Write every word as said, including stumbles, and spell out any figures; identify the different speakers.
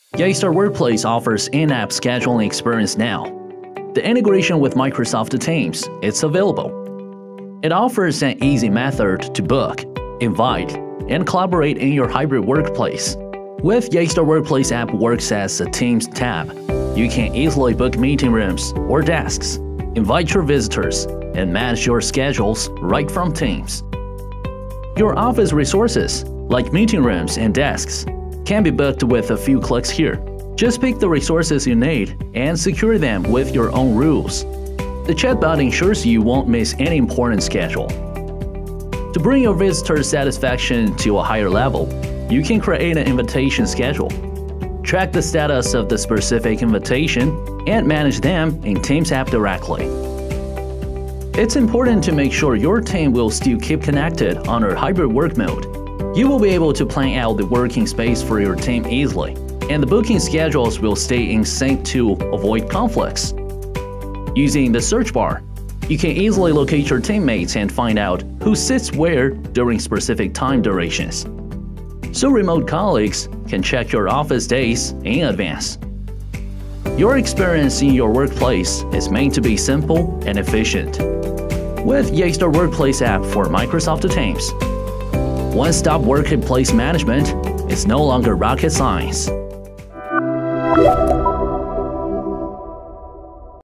Speaker 1: Yeastar Workplace offers in-app scheduling experience now. The integration with Microsoft Teams is available. It offers an easy method to book, invite, and collaborate in your hybrid workplace. With Yeastar Workplace app works as a Teams tab. You can easily book meeting rooms or desks, invite your visitors, and manage your schedules right from Teams. Your office resources, like meeting rooms and desks, can be booked with a few clicks here. Just pick the resources you need and secure them with your own rules. The chatbot ensures you won't miss any important schedule. To bring your visitor satisfaction to a higher level, you can create an invitation schedule. Track the status of the specific invitation and manage them in Teams app directly. It's important to make sure your team will still keep connected under hybrid work mode. You will be able to plan out the working space for your team easily, and the booking schedules will stay in sync to avoid conflicts. Using the search bar, you can easily locate your teammates and find out who sits where during specific time durations. So remote colleagues can check your office days in advance. Your experience in your workplace is meant to be simple and efficient. With Yeastar Workplace app for Microsoft Teams, one-stop workplace management is no longer rocket science.